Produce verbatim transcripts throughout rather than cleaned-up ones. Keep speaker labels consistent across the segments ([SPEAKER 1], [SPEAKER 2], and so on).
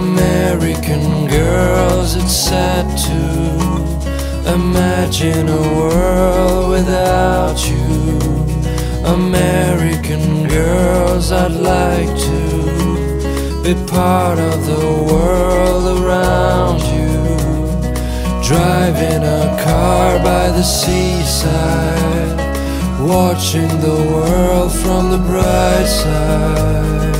[SPEAKER 1] American girls, it's sad to imagine a world without you. American girls, I'd like to be part of the world around you. Driving a car by the seaside, watching the world from the bright side.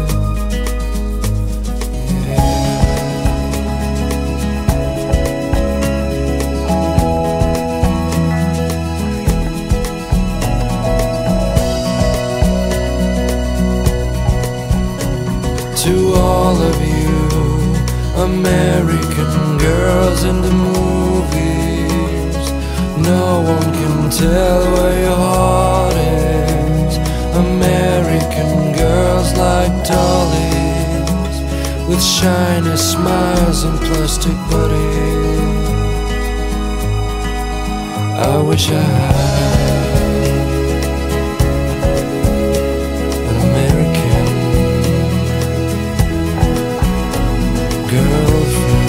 [SPEAKER 1] To all of you American girls in the movies, no one can tell where your heart is. American girls like dollies, with shiny smiles and plastic bodies. I wish I had girlfriend.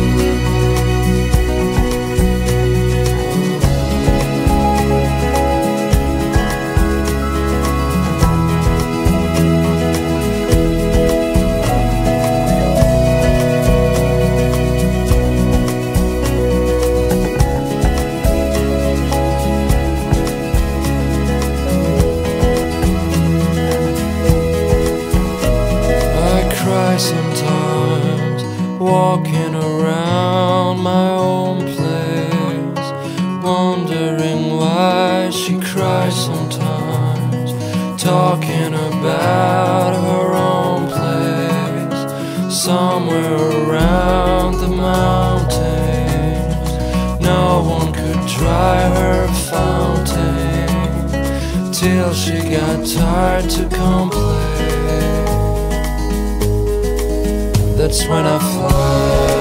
[SPEAKER 1] I cry sometimes, walking around my own place, wondering why she cries sometimes, talking about her own place, somewhere around the mountains. No one could dry her fountain till she got tired to complain. That's when I fly.